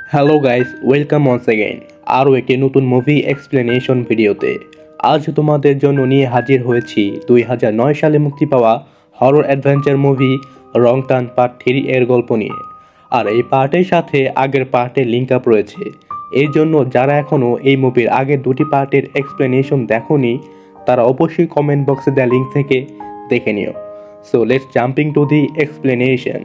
Hello guys, welcome once again আরও একটি নতুন মুভি এক্সপ্লেনেশন ভিডিওতে। আজ তোমাদের জন্য নিয়ে হাজির হয়েছি 2009 সালে মুক্তি পাওয়া horror adventure movie wrong turn part 3 এর গল্প নিয়ে। আর এই পার্টের সাথে আগের পার্টের লিঙ্ক আপ রয়েছে, এই জন্য যারা এখনও এই মুভির আগের দুটি পার্টের এক্সপ্লেনেশন দেখোনি তারা অবশ্যই কমেন্ট বক্সে দেওয়া লিঙ্ক থেকে দেখে নিও। So let's jumping to the explanation.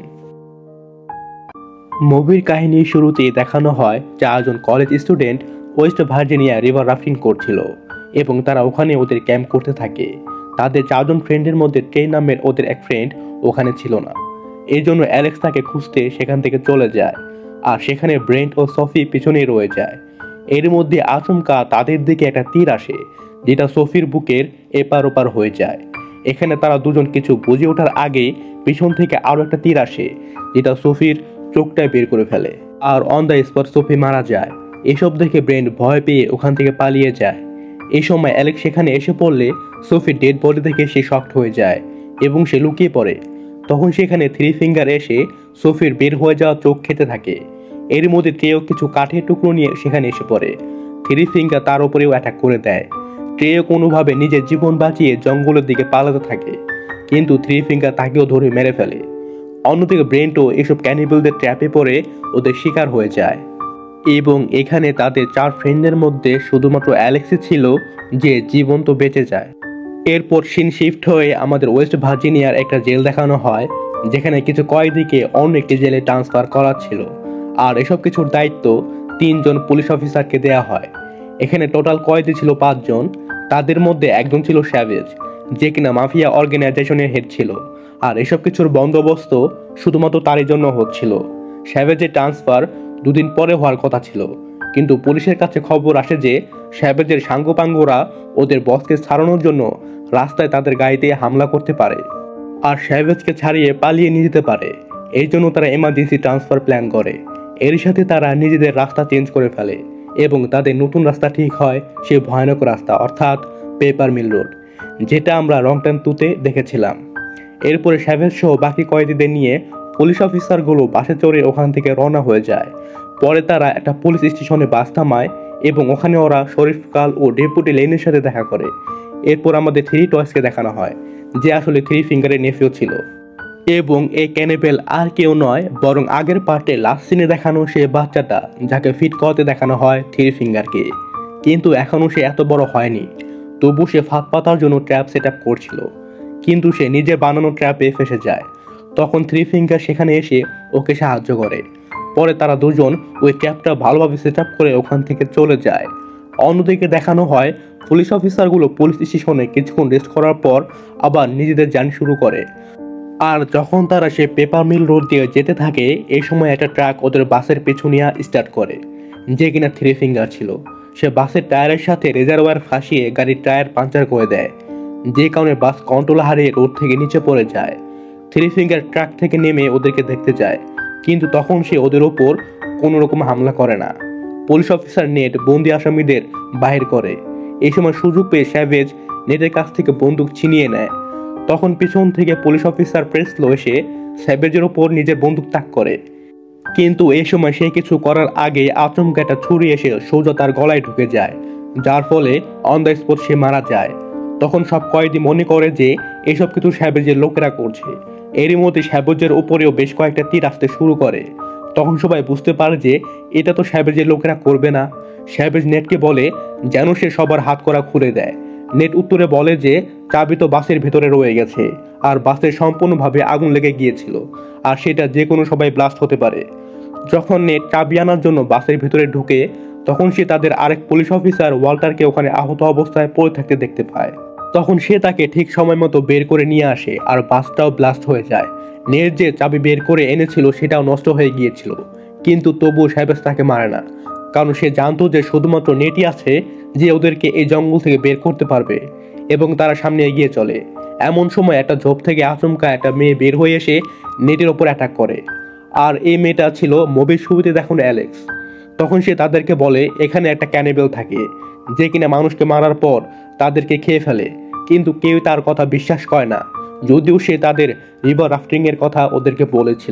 মুভির কাহিনীর শুরুতেই দেখানো হয় 4 জন college student West Virginia river rafting করছিল এবং তারা ওখানে ওদের ক্যাম্প করতে থাকে। তাদের 4 জন ফ্রেন্ডের মধ্যে ট্রে নামের ওদের এক ফ্রেন্ড ওখানে ছিল না, এই জন্য অ্যালেক্স তাকে খুঁজতে সেখান থেকে চলে যায় আর সেখানে ব্রেন্ট ও সফি পিছনেই রয়ে যায়। এর মধ্যে আচমকা তাদের দিকে একটা তীর আসে যেটা সফির বুকের এপার ওপার হয়ে যায়। এখানে তারা দুজন কিছু বুঝে ওঠার আগে পিছন থেকে আরও একটা তীর আসে যেটা সফির চোখটায় বের করে ফেলে আর অন দ্য স্পট সফি মারা যায়। এসব দেখে ব্রেন্ট ভয় পেয়ে ওখান থেকে পালিয়ে যায়। এই সময় অ্যালেক্স সেখানে এসে পড়লে সফির ডেড বডি দেখে সে শকড হয়ে যায় এবং সে লুকিয়ে পড়ে। তখন সেখানে থ্রি ফিঙ্গার এসে সফির বের হয়ে যাওয়া চোখ খেতে থাকে। এর মধ্যে ট্রেও কিছু কাঠের টুকরো নিয়ে সেখানে এসে পড়ে। থ্রি ফিঙ্গার তার উপরেও অ্যাটাক করে দেয়। ট্রেও কোনোভাবে নিজের জীবন বাঁচিয়ে জঙ্গলের দিকে পালাতে থাকে, কিন্তু থ্রি ফিঙ্গার তাকেও ধরে মেরে ফেলে। অন্যদিকে ব্রেন্টও এসব ক্যানিবেলদের ট্র্যাপে পড়ে ওদের শিকার হয়ে যায় এবং এখানে তাদের 4 ফ্রেন্ডের মধ্যে শুধুমাত্র অ্যালেক্সই ছিল যে জীবন্ত বেঁচে যায়। এরপর সিন শিফট হয়ে আমাদের ওয়েস্ট ভার্জিনিয়ার একটা জেল দেখানো হয় যেখানে কিছু কয়েদিকে অন্য একটি জেলে ট্রান্সফার করা ছিল আর এসব কিছুর দায়িত্ব 3 জন পুলিশ অফিসারকে দেয়া হয়। এখানে টোটাল কয়েদি ছিল 5 জন। তাদের মধ্যে একজন ছিল স্যাভেজ, যে কিনা মাফিয়া অর্গানাইজেশনের হেড ছিল আর এসব কিছুর বন্দোবস্ত শুধুমাত্র তারই জন্য হচ্ছিল। স্যাভেজের ট্রান্সফার 2 দিন পরে হওয়ার কথা ছিল, কিন্তু পুলিশের কাছে খবর আসে যে স্যাভেজের সাঙ্গপাঙ্গরা ওদের বসকে ছাড়ানোর জন্য রাস্তায় তাদের গাড়িতে হামলা করতে পারে আর স্যাভেজকে ছাড়িয়ে পালিয়ে নিয়ে যেতে পারে। এই জন্য তারা এমার্জেন্সি ট্রান্সফার প্ল্যান করে। এর সাথে তারা নিজেদের রাস্তা চেঞ্জ করে ফেলে এবং তাদের নতুন রাস্তা ঠিক হয় সেই ভয়ানক রাস্তা, অর্থাৎ পেপার মিল রোড, যেটা আমরা রং টার্ন 2-তে দেখেছিলাম। এরপরে স্যাভেজ সহ বাকি কয়েদিদের নিয়ে পুলিশ অফিসারগুলো বাসে চড়ে ওখান থেকে রওনা হয়ে যায়। পরে তারা একটা পুলিশ স্টেশনে বাস থামায় এবং ওখানে ওরা শরীফ কাল ও ডেপুটি লেনের সাথে দেখা করে। এরপর আমাদের থ্রি টয়েসকে দেখানো হয় যে আসলে থ্রি ফিঙ্গারের নেফিউ ছিল এবং এই ক্যানিবেল আর কেউ নয় বরং আগের পার্টে লাস্ট সিনে দেখানো সে বাচ্চাটা যাকে ফিট করাতে দেখানো হয় থ্রি ফিঙ্গারকে। কিন্তু এখনও সে এত বড় হয়নি, তবু সে ফাঁদ পাতার জন্য ট্র্যাপ সেট আপ করছিল, কিন্তু সে নিজে বানানো ট্র্যাপে ফেসে যায়। তখন থ্রি ফিঙ্গার সেখানে এসে ওকে সাহায্য করে। পরে তারা দুজন ওই ট্র্যাপটা ভালোভাবে সেট আপ করে ওখান থেকে চলে যায়। অন্যদিকে দেখানো হয় পুলিশ অফিসারগুলো পুলিশ স্টেশনে কিছুক্ষণ রেস্ট করার পর আবার নিজেদের জার্নি শুরু করে। আর যখন তারা সে পেপার মিল রোড দিয়ে যেতে থাকে এই সময় একটা ট্রাক ওদের বাসের পিছু নিয়ে স্টার্ট করে, যে কিনা থ্রি ফিঙ্গার ছিল। সে বাসের টায়ারের সাথে রেজারওয়ার ফাঁসিয়ে গাড়ির টায়ার পাঞ্চার করে দেয়, যে কারণে বাস কন্ট্রোল হারিয়ে রোড থেকে নিচে পড়ে যায়। থ্রি ফিঙ্গার ট্রাক থেকে নেমে ওদেরকে দেখতে যায়, কিন্তু তখন সে ওদের ওপর কোনো রকম হামলা করে না। পুলিশ অফিসার নেট বন্দি আসামিদের বাহির করে। এই সময় সুযোগ পেয়ে স্যাভেজ নেটের কাছ থেকে বন্দুক ছিনিয়ে নেয়। তখন পিছন থেকে পুলিশ অফিসার প্রেসলো এসে স্যাভেজের ওপর নিজের বন্দুক তাক করে, কিন্তু এই সময় সে কিছু করার আগে আচমকা একটা ছুরি এসে সোজা তার গলায় ঢুকে যায়, যার ফলে অন দ্য স্পট সে মারা যায়। তখন সব কয়েদি মনে করে যে এসব কিছু স্যাভেজের লোকেরা করছে। এরই মধ্যে স্যাভেজের উপরেও বেশ কয়েকটা তীর আসতে শুরু করে। তখন সবাই বুঝতে পারে যে এটা তো স্যাভেজের লোকেরা করবে না। স্যাভেজ নেটকে বলে যেন সে সবার হাত করা খুলে দেয়। নেট উত্তরে বলে যে চাবি তো বাসের ভেতরে রয়ে গেছে আর বাসের সম্পূর্ণভাবে আগুন লেগে গিয়েছিল আর সেটা যে কোনো সময় ব্লাস্ট হতে পারে। যখন নেট চাবি আনার জন্য বাসের ভেতরে ঢুকে তখন সে তাদের আরেক পুলিশ অফিসার ওয়াল্টারকে ওখানে আহত অবস্থায় পড়ে থাকতে দেখতে পায়। তখন সে তাকে ঠিক সময় মতো বের করে নিয়ে আসে আর বাসটাও ব্লাস্ট হয়ে যায়। নেট যে চাবি বের করে এনেছিল সেটাও নষ্ট হয়ে গিয়েছিল, কিন্তু তবুও স্যাভেজ তাকে মারে না, কারণ সে জানতো যে শুধুমাত্র নেটই আছে যে ওদেরকে এই জঙ্গল থেকে বের করতে পারবে এবং তারা সামনে এগিয়ে চলে। এমন সময় একটা ঝোপ থেকে আচমকা একটা মেয়ে বের হয়ে এসে নেটের ওপর অ্যাটাক করে আর এই মেয়েটা ছিল মুভির শুরুতে দেখানো অ্যালেক্স। তখন সে তাদেরকে বলে এখানে একটা ক্যানিবেল থাকে যে কিনা মানুষকে মারার পর তাদেরকে খেয়ে ফেলে, কিন্তু কেউ তার কথা বিশ্বাস করে না, যদিও সে তাদের রিভার রাফটিং এর কথা ওদেরকে বলেছিল।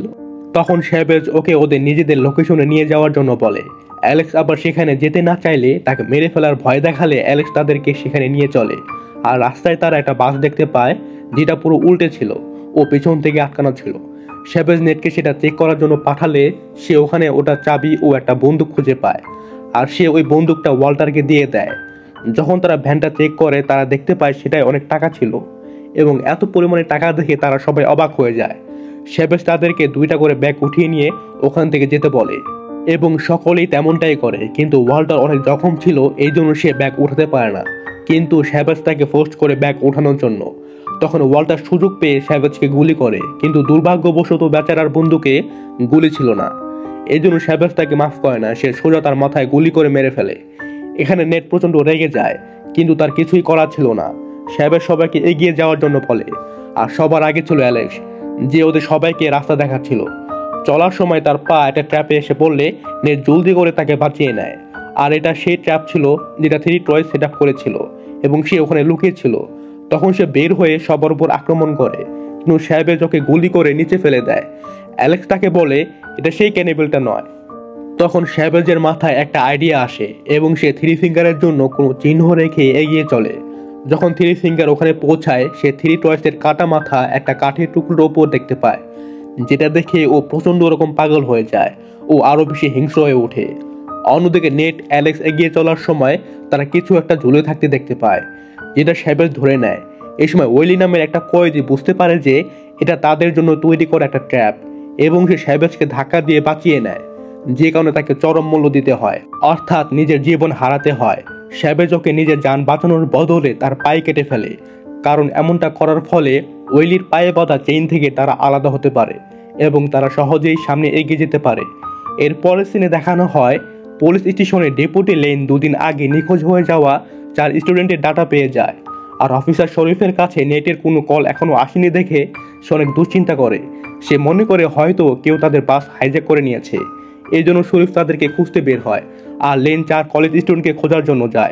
তখন শ্যাবেজ ওকে ওদের নিজেদের লোকেশনে নিয়ে যাওয়ার জন্য বলে। অ্যালেক্স আবার সেখানে যেতে না চাইলে তাকে মেরে ফেলার ভয় দেখালে অ্যালেক্স তাদেরকে সেখানে নিয়ে চলে। আর রাস্তায় তারা একটা বাস দেখতে পায় যেটা পুরো উল্টে ছিল ও পেছন থেকে আটকানো ছিল। শ্যাবেজ নেটকে সেটা চেক করার জন্য পাঠালে সে ওখানে ওটার চাবি ও একটা বন্দুক খুঁজে পায় আর সে ওই বন্দুকটা ওয়াল্টারকে দিয়ে দেয়। যখন তারা ভ্যানটা চেক করে তারা দেখতে পায় সেটাই অনেক টাকা ছিল এবং এত পরিমাণে টাকা দেখে তারা সবাই অবাক হয়ে যায়। শ্যাবেজ তাদেরকে 2টা করে ব্যাগ উঠিয়ে নিয়ে ওখান থেকে যেতে বলে এবং সকলেই তেমনটাই করে, কিন্তু ওয়াল্টার অনেক জখম ছিল এই জন্য সে ব্যাগ উঠাতে পারে না, কিন্তু শ্যাবেজ তাকে ফোর্স করে ব্যাগ ওঠানোর জন্য। তখন ওয়াল্টার সুযোগ পেয়ে শ্যাবেজকে গুলি করে, কিন্তু দুর্ভাগ্যবশত বেচারার বন্দুকে গুলি ছিল না, এই জন্য শ্যাবেজ তাকে মাফ করে না, সে সোজা তার মাথায় গুলি করে মেরে ফেলে। এখানে নেট প্রচন্ড রেগে যায়, কিন্তু তার কিছুই করার ছিল না। শ্যাবেজ সবাইকে এগিয়ে যাওয়ার জন্য বলে, আর সবার আগে ছিল অ্যালেক্স, যে ওদের সবাইকে রাস্তা দেখাচ্ছিল। চলার সময় তার পা একটা ট্র্যাপে এসে পড়লে নেট জলদি করে তাকে বাঁচিয়ে নেয়। আর এটা সেই ট্র্যাপ ছিল যেটা 3 টয়েস সেট আপ করেছিল এবং সে ওখানে লুকিয়েছিল। তখন সে বের হয়ে সবার উপর আক্রমণ করে, কিন্তু শ্যাবেজ ওকে গুলি করে নিচে ফেলে দেয়। অ্যালেক্স তাকে বলে এটা সেই ক্যানিবেলটা নয়। তখন শ্যাবেজের মাথায় একটা আইডিয়া আসে এবং সে 3 ফিঙ্গারের জন্য কোনো চিহ্ন রেখে এগিয়ে চলে। যখন 3 ফিঙ্গার ওখানে পৌঁছায় সে 3 টয়েসের কাটা মাথা একটা কাঠের টুকরোর ওপর দেখতে পায়, যেটা দেখে ও প্রচন্ড রকম পাগল হয়ে যায় ও আরো বেশি হিংস্র হয়ে ওঠে। অন্যদিকে নেট অ্যালেক্স এগিয়ে চলার সময় তারা কিছু একটা ঝুলে থাকতে দেখতে পায়, যেটা শ্যাবেজ ধরে নেয়। এই সময় ওয়েলি নামের একটা কয়েদি বুঝতে পারে যে এটা তাদের জন্য তৈরি করা একটা ট্র্যাপ এবং সে শ্যাবেজকে ধাক্কা দিয়ে বাঁচিয়ে নেয়, যে কারণে তাকে চরম মূল্য দিতে হয়, অর্থাৎ নিজের জীবন হারাতে হয়। শ্যাবেজ ওকে নিজের যান বাঁচানোর বদলে তার পায়ে কেটে ফেলে, কারণ এমনটা করার ফলে ওয়েলির পায়ে বাঁধা চেইন থেকে তারা আলাদা হতে পারে এবং তারা সহজেই সামনে এগিয়ে যেতে পারে। এর পরের সিনে দেখানো হয় পুলিশ স্টেশনে ডেপুটি লেন 2 দিন আগে নিখোঁজ হয়ে যাওয়া 4 স্টুডেন্টের ডাটা পেয়ে যায়। আর অফিসার শরীফের কাছে নেটের কোনো কল এখনো আসেনি দেখে সে অনেক দুশ্চিন্তা করে। সে মনে করে হয়তো কেউ তাদের বাস হাইজ্যাক করে নিয়েছে, এই জন্য শরীফ তাদেরকে খুঁজতে বের হয় আর লেন 4 কলেজ স্টুডেন্টকে খোঁজার জন্য যায়।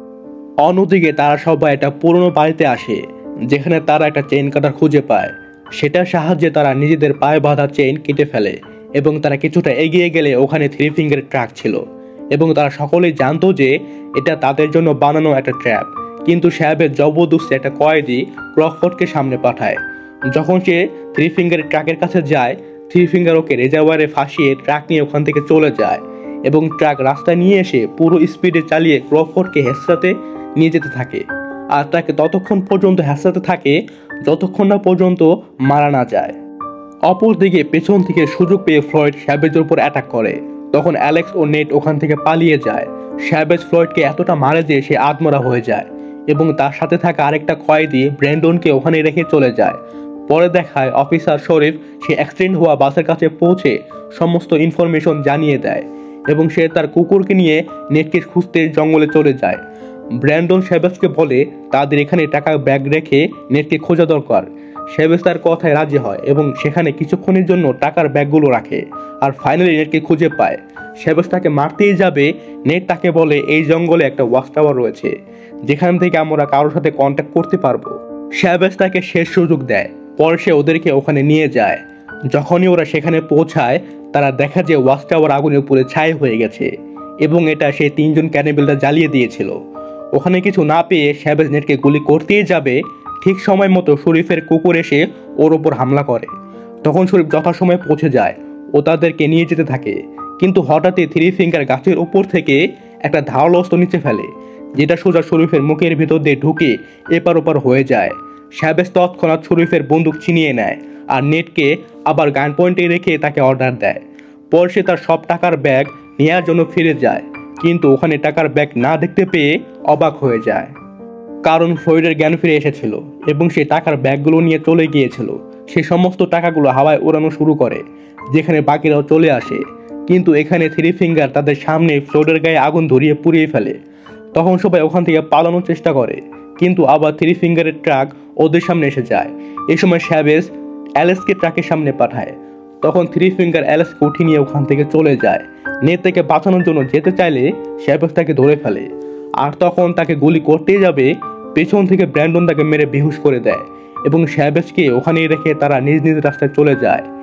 অন্যদিকে তারা সবাই একটা পুরনো বাড়িতে আসে যেখানে তারা একটা চেইন কাটার খুঁজে পায়। সেটার সাহায্যে তারা নিজেদের পায়ে বাঁধা চেইন কেটে ফেলে এবং তারা কিছুটা এগিয়ে গেলে ওখানে 3 ফিঙ্গারের ট্রাক ছিল এবং তারা সকলেই জানতো যে এটা তাদের জন্য বানানো একটা ট্র্যাপ। কিন্তু শ্যাবেজ জবরদস্তি একটা কয়েদি ক্রকফোর্ডকে সামনে পাঠায়। যখন সে 3 ফিঙ্গারের ট্রাকের কাছে যায়, 3 ফিঙ্গার ওকে রেজারওয়ারে ফাঁসিয়ে ট্রাক নিয়ে ওখান থেকে চলে যায় এবং ট্রাক রাস্তায় নিয়ে এসে পুরো স্পিডে চালিয়ে ক্রকফোর্ডকে হেঁচড়াতে নিয়ে যেতে থাকে আর তাকে ততক্ষণ পর্যন্ত হেঁচড়াতে থাকে যতক্ষণ না পর্যন্ত মারা না যায়। অপরদিকে পেছন থেকে সুযোগ পেয়ে ফ্লয়েড শ্যাবেজের উপর অ্যাটাক করে। তখন অ্যালেক্স ও নেট ওখান থেকে পালিয়ে যায়। শ্যাবেজ ফ্লয়েডকে এতটা মারে যে সে আত্মরা হয়ে যায় এবং তার সাথে থাকা আরেকটা কয়েদি ব্র্যান্ডনকে ওখানে রেখে চলে যায়। পরে দেখায় অফিসার শরীফ সে অ্যাক্সিডেন্ট হওয়া বাসের কাছে পৌঁছে সমস্ত ইনফরমেশন জানিয়ে দেয় এবং সে তার কুকুরকে নিয়ে নেটকে খুঁজতে জঙ্গলে চলে যায়। ব্র্যান্ডন শ্যাবেজকে বলে তাদের এখানে টাকা ব্যাগ রেখে নেটকে খোঁজা দরকার। শ্যাবেজ তার কথায় রাজি হয় এবং সেখানে কিছুক্ষণের জন্য টাকার ব্যাগগুলো রাখে আর ফাইনালি নেটকে খুঁজে পায়। শ্যাবেজ তাকে মারতেই যাবে, নেট তাকে বলে এই জঙ্গলে একটা ওয়াচ টাওয়ার রয়েছে যেখান থেকে আমরা কারোর সাথে কন্ট্যাক্ট করতে পারবো। শ্যাবেজ তাকে শেষ সুযোগ দেয়, পরে সে ওদেরকে ওখানে নিয়ে যায়। যখনই ওরা সেখানে পৌঁছায় তারা দেখা যে ওয়াচ টাওয়ার আগুনের পুড়ে ছাই হয়ে গেছে এবং এটা সেই 3 জন ক্যানিবেলটা জ্বালিয়ে দিয়েছিল। ওখানে কিছু না পেয়ে শ্যাবেজ নেটকে গুলি করতেই যাবে, ঠিক সময় মতো শরীফের কুকুর এসে ওর ওপর হামলা করে। তখন শরীফ যথাসময়ে পৌঁছে যায় ও তাদেরকে নিয়ে যেতে থাকে, কিন্তু হঠাৎই 3 ফিঙ্গার গাছের উপর থেকে একটা ধারালো অস্ত্র নিচে ফেলে, যেটা সোজা শরীফের মুখের ভিতর দিয়ে ঢুকে এপার ওপার হয়ে যায়। শ্যাবেজ তৎক্ষণাৎ শরীফের বন্দুক ছিনিয়ে নেয় আর নেটকে আবার গান পয়েন্টে রেখে তাকে অর্ডার দেয়। পর সে তার সব টাকার ব্যাগ নেওয়ার জন্য ফিরে যায়, কিন্তু ওখানে টাকার ব্যাগ না দেখতে পেয়ে অবাক হয়ে যায়, কারণ ফ্লয়েডের জ্ঞান ফিরে এসেছিল এবং সে টাকার ব্যাগগুলো নিয়ে চলে গিয়েছিল। সে সমস্ত টাকাগুলো হাওয়ায় ওড়ানো শুরু করে, যেখানে বাকিরাও চলে আসে, কিন্তু এখানে 3 ফিঙ্গার তাদের সামনে ফ্লয়েডের গায়ে আগুন ধরিয়ে পুড়িয়ে ফেলে। তখন সবাই ওখান থেকে পালানোর চেষ্টা করে, কিন্তু আবার 3 ফিঙ্গারের ট্রাক ওদের সামনে এসে যায়। এই সময় শ্যাবেজ অ্যালেক্সকে ট্রাকের সামনে পাঠায়। তখন 3 ফিঙ্গার অ্যালেক্সকে উঠিয়ে নিয়ে ওখান থেকে চলে যায়। নেট থেকে বাঁচানোর জন্য যেতে চাইলে শ্যাবেজ তাকে ধরে ফেলে, আর তখন তাকে গুলি করতেই যাবে, পেছন থেকে ব্র্যান্ডন তাকে মেরে বেহুশ করে দেয় এবং শ্যাবেজকে ওখানেই রেখে তারা নিজ নিজ রাস্তায় চলে যায়।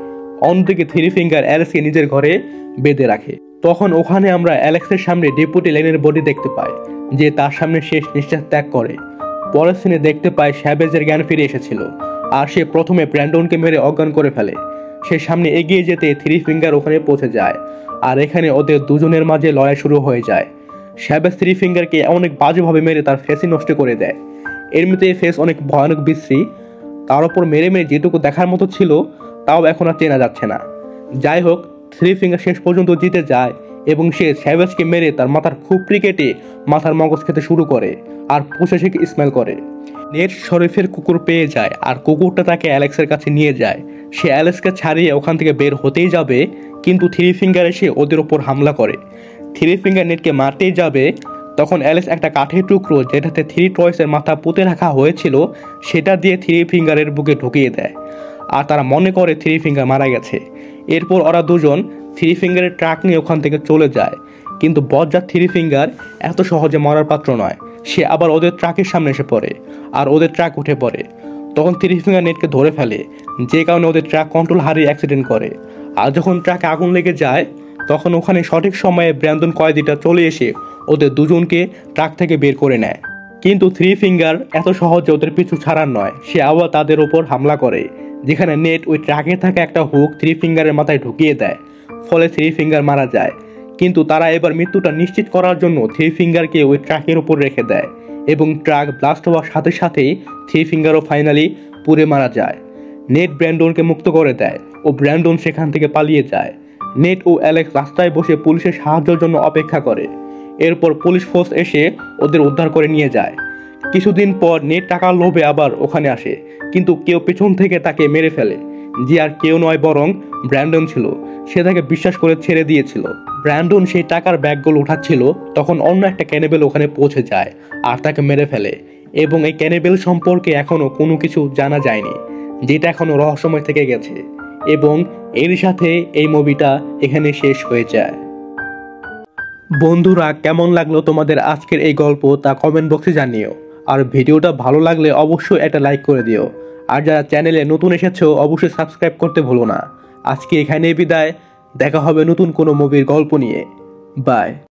অন্যদিকে থ্রি ফিঙ্গার অ্যালেক্সকে নিজের ঘরে বেঁধে রাখে। তখন ওখানে আমরা অ্যালেক্সের সামনে ডেপুটি লেনের বডি দেখতে পাই, যে তার সামনে শেষ নিঃশ্বাস ত্যাগ করে। পরের সিনে দেখতে পাই স্যাভেজের জ্ঞান ফিরে এসেছিল, আর সে প্রথমে ব্র্যান্ডনকে মেরে অজ্ঞান করে ফেলে। সে সামনে এগিয়ে যেতে থ্রি ফিঙ্গার ওখানে পৌঁছে যায়, আর এখানে ওদের দুজনের মাঝে লড়াই শুরু হয়ে যায়। স্যাভেজ থ্রি ফিঙ্গারকে অনেক বাজেভাবে মেরে তার ফেসই নষ্ট করে দেয়। এমনিতে ফেস অনেক ভয়ানক বিশ্রী, তার উপর মেরে মেরে যেটুকু দেখার মতো ছিল তাও এখন আর চেনা যাচ্ছে না। যাই হোক, থ্রি ফিঙ্গার শেষ পর্যন্ত জিতে যায় এবং সে স্যাভেজকে মেরে তার মাথার খুপড়ি কেটে মাথার মগজ খেতে শুরু করে আর পুষে সেকে স্মেল করে। নেট শরীফের কুকুর পেয়ে যায়, আর কুকুরটা তাকে অ্যালেক্সের কাছে নিয়ে যায়। সে অ্যালেক্সকে ছাড়িয়ে ওখান থেকে বের হতেই যাবে, কিন্তু থ্রি ফিঙ্গার এসে ওদের ওপর হামলা করে। থ্রি ফিঙ্গার নেটকে মারতেই যাবে, তখন অ্যালেক্স একটা কাঠের টুকরো যেটাতে থ্রি টয়েসের মাথা পুঁতে রাখা হয়েছিল সেটা দিয়ে থ্রি ফিঙ্গারের বুকে ঢুকিয়ে দেয়, আর তারা মনে করে থ্রি ফিঙ্গার মারা গেছে। এরপর ওরা দুজন থ্রি ফিঙ্গারের ট্রাক নিয়ে ওখান থেকে চলে যায়, কিন্তু বজ্জাত থ্রি ফিঙ্গার এত সহজে মরার পাত্র নয়। সে আবার ওদের ট্রাকের সামনে এসে পড়ে, আর ওদের ট্রাক উঠে পড়ে। তখন থ্রি ফিঙ্গার নেটকে ধরে ফেলে, যে কারণে ওদের ট্রাক কন্ট্রোল হারিয়ে অ্যাক্সিডেন্ট করে। আর যখন ট্রাকে আগুন লেগে যায়, তখন ওখানে সঠিক সময়ে ব্র্যান্ডন কয়েদিটা চলে এসে ওদের দুজনকে ট্রাক থেকে বের করে নেয়। কিন্তু থ্রি ফিঙ্গার এত সহজে ওদের পিছু ছাড়ার নয়, সে আবার তাদের ওপর হামলা করে, যেখানে নেট ওই ট্রাকে থাকা একটা হুক থ্রি ফিঙ্গারের মাথায় ঢুকিয়ে দেয়। ফলে থ্রি ফিঙ্গার মারা যায়। কিন্তু তারা এবার মৃত্যুটা নিশ্চিত করার জন্য থ্রি ফিঙ্গারকে ওই ট্রাকের উপর রেখে দেয়, এবং ট্রাক ব্লাস্ট হওয়ার সাথে সাথেই থ্রি ফিঙ্গারও ফাইনালি পুড়ে মারা যায়। নেট ব্র্যান্ডনকে মুক্ত করে দেয় ও ব্র্যান্ডন সেখান থেকে পালিয়ে যায়। নেট ও অ্যালেক্স রাস্তায় বসে পুলিশের সাহায্যের জন্য অপেক্ষা করে। এরপর পুলিশ ফোর্স এসে ওদের উদ্ধার করে নিয়ে যায়। কিছুদিন পর নেট টাকার লোভে আবার ওখানে আসে, কিন্তু কেউ পেছন থেকে তাকে মেরে ফেলে, যে আর কেউ নয় বরং ব্র্যান্ডন ছিল। সে তাকে বিশ্বাস করে ছেড়ে দিয়েছিল। ব্র্যান্ডন সেই টাকার ব্যাগগুলো উঠাচ্ছিল, তখন অন্য একটা ক্যানিবেল ওখানে পৌঁছে যায় আর তাকে মেরে ফেলে, এবং এই ক্যানিবেল সম্পর্কে এখনো কোনো কিছু জানা যায়নি, যেটা এখনো রহস্যময় থেকে গেছে। এবং এর সাথে এই মুভিটা এখানে শেষ হয়ে যায়। বন্ধুরা, কেমন লাগলো তোমাদের আজকের এই গল্প তা কমেন্ট বক্সে জানিও, আর ভিডিওটা ভালো লাগলে অবশ্যই একটা লাইক করে দিও। আর যারা চ্যানেলে নতুন এসেছো অবশ্যই সাবস্ক্রাইব করতে ভুলো না। আজকে এখানেই বিদায়, দেখা হবে নতুন কোনো মুভির গল্প নিয়ে। বাই।